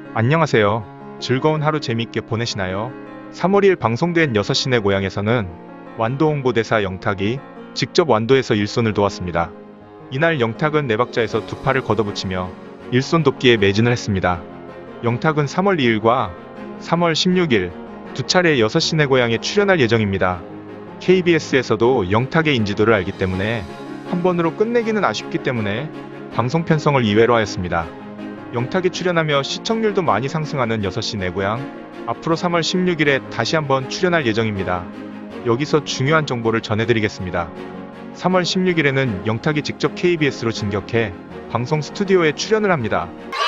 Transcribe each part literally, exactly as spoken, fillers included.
안녕하세요. 즐거운 하루 재밌게 보내시나요? 삼월 이일 방송된 여섯 시 내 고향에서는 완도 홍보대사 영탁이 직접 완도에서 일손을 도왔습니다. 이날 영탁은 내박자에서 두 팔을 걷어붙이며 일손 돕기에 매진을 했습니다. 영탁은 삼월 이일과 삼월 십육일 두 차례 여섯 시 내 고향에 출연할 예정입니다. 케이비에스에서도 영탁의 인지도를 알기 때문에 한 번으로 끝내기는 아쉽기 때문에 방송 편성을 이 회로 하였습니다. 영탁이 출연하며 시청률도 많이 상승하는 여섯 시 내 고향, 앞으로 삼월 십육일에 다시 한번 출연할 예정입니다. 여기서 중요한 정보를 전해드리겠습니다. 삼월 십육일에는 영탁이 직접 케이비에스로 진격해 방송 스튜디오에 출연을 합니다.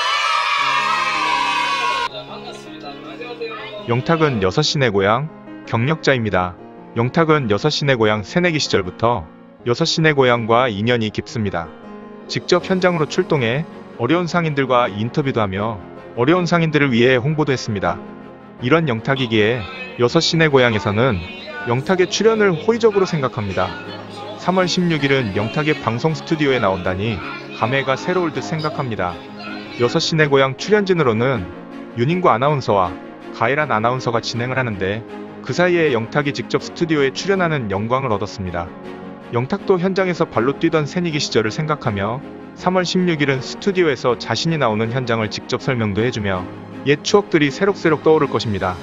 영탁은 여섯 시 내 고향 경력자입니다. 영탁은 여섯 시 내 고향 새내기 시절부터 여섯 시 내 고향과 인연이 깊습니다. 직접 현장으로 출동해 어려운 상인들과 인터뷰도 하며 어려운 상인들을 위해 홍보도 했습니다. 이런 영탁이기에 여섯 시 내 고향에서는 영탁의 출연을 호의적으로 생각합니다. 삼월 십육일은 영탁의 방송 스튜디오에 나온다니 감회가 새로울 듯 생각합니다. 여섯 시 내 고향 출연진으로는 윤인구 아나운서와 가이란 아나운서가 진행을 하는데 그 사이에 영탁이 직접 스튜디오에 출연하는 영광을 얻었습니다. 영탁도 현장에서 발로 뛰던 새내기 시절을 생각하며 삼월 십육일은 스튜디오에서 자신이 나오는 현장을 직접 설명도 해주며 옛 추억들이 새록새록 떠오를 것입니다.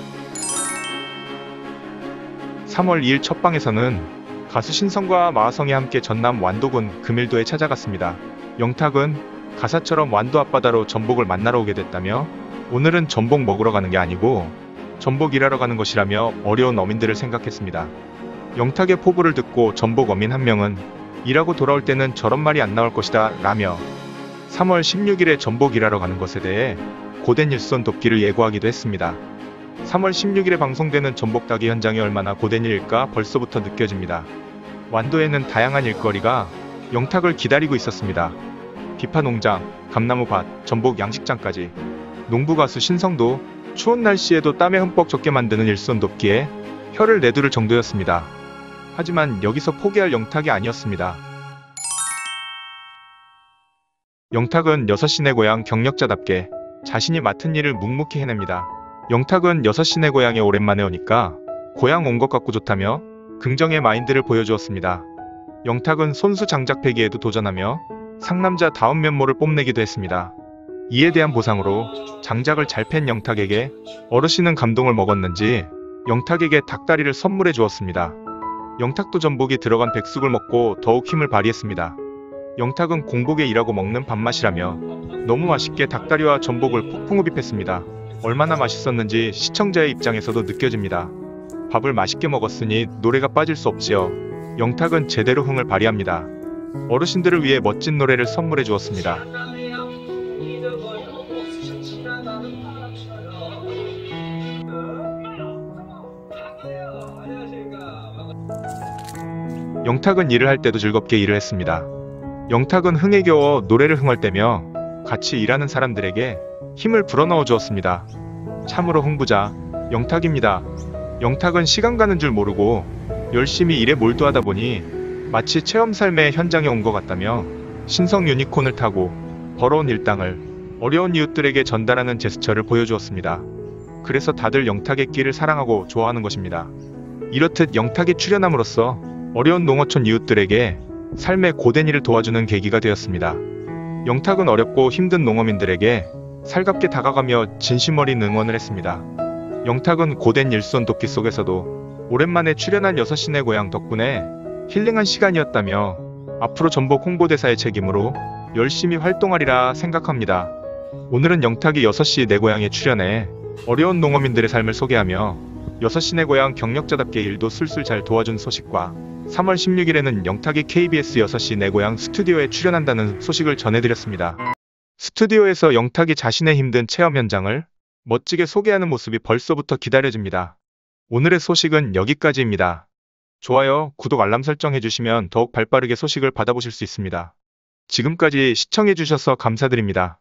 삼월 이일 첫방에서는 가수 신성과 마하성이 함께 전남 완도군 금일도에 찾아갔습니다. 영탁은 가사처럼 완도 앞바다로 전복을 만나러 오게 됐다며 오늘은 전복 먹으러 가는 게 아니고 전복 일하러 가는 것이라며 어려운 어민들을 생각했습니다. 영탁의 포부를 듣고 전복 어민 한 명은 일하고 돌아올 때는 저런 말이 안 나올 것이다 라며 삼월 십육일에 전복 일하러 가는 것에 대해 고된 일손 돕기를 예고하기도 했습니다. 삼월 십육일에 방송되는 전복 따기 현장이 얼마나 고된 일일까 벌써부터 느껴집니다. 완도에는 다양한 일거리가 영탁을 기다리고 있었습니다. 비파농장, 감나무밭, 전복 양식장까지. 농부가수 신성도 추운 날씨에도 땀에 흠뻑 젖게 만드는 일손 돕기에 혀를 내두를 정도였습니다. 하지만 여기서 포기할 영탁이 아니었습니다. 영탁은 여섯 시 내 고향 경력자답게 자신이 맡은 일을 묵묵히 해냅니다. 영탁은 여섯 시 내 고향에 오랜만에 오니까 고향 온 것 같고 좋다며 긍정의 마인드를 보여주었습니다. 영탁은 손수 장작 패기에도 도전하며 상남자다운 면모를 뽐내기도 했습니다. 이에 대한 보상으로 장작을 잘 팬 영탁에게 어르신은 감동을 먹었는지 영탁에게 닭다리를 선물해 주었습니다. 영탁도 전복이 들어간 백숙을 먹고 더욱 힘을 발휘했습니다. 영탁은 공복에 일하고 먹는 밥맛이라며 너무 맛있게 닭다리와 전복을 폭풍 흡입했습니다. 얼마나 맛있었는지 시청자의 입장에서도 느껴집니다. 밥을 맛있게 먹었으니 노래가 빠질 수 없지요. 영탁은 제대로 흥을 발휘합니다. 어르신들을 위해 멋진 노래를 선물해 주었습니다. 영탁은 일을 할 때도 즐겁게 일을 했습니다. 영탁은 흥에 겨워 노래를 흥얼대며 같이 일하는 사람들에게 힘을 불어넣어 주었습니다. 참으로 흥부자 영탁입니다. 영탁은 시간 가는 줄 모르고 열심히 일에 몰두하다 보니 마치 체험 삶의 현장에 온 것 같다며 신성 유니콘을 타고 벌어온 일당을 어려운 이웃들에게 전달하는 제스처를 보여주었습니다. 그래서 다들 영탁의 끼를 사랑하고 좋아하는 것입니다. 이렇듯 영탁이 출연함으로써 어려운 농어촌 이웃들에게 삶의 고된 일을 도와주는 계기가 되었습니다. 영탁은 어렵고 힘든 농어민들에게 살갑게 다가가며 진심 어린 응원을 했습니다. 영탁은 고된 일손 돕기 속에서도 오랜만에 출연한 여섯 시 내 고향 덕분에 힐링한 시간이었다며 앞으로 전복 홍보대사의 책임으로 열심히 활동하리라 생각합니다. 오늘은 영탁이 여섯 시 내 고향에 출연해 어려운 농어민들의 삶을 소개하며 여섯 시 내 고향 경력자답게 일도 술술 잘 도와준 소식과 삼월 십육일에는 영탁이 케이비에스 여섯 시 내 고향 스튜디오에 출연한다는 소식을 전해드렸습니다. 스튜디오에서 영탁이 자신의 힘든 체험 현장을 멋지게 소개하는 모습이 벌써부터 기다려집니다. 오늘의 소식은 여기까지입니다. 좋아요, 구독, 알람 설정 해주시면 더욱 발빠르게 소식을 받아보실 수 있습니다. 지금까지 시청해주셔서 감사드립니다.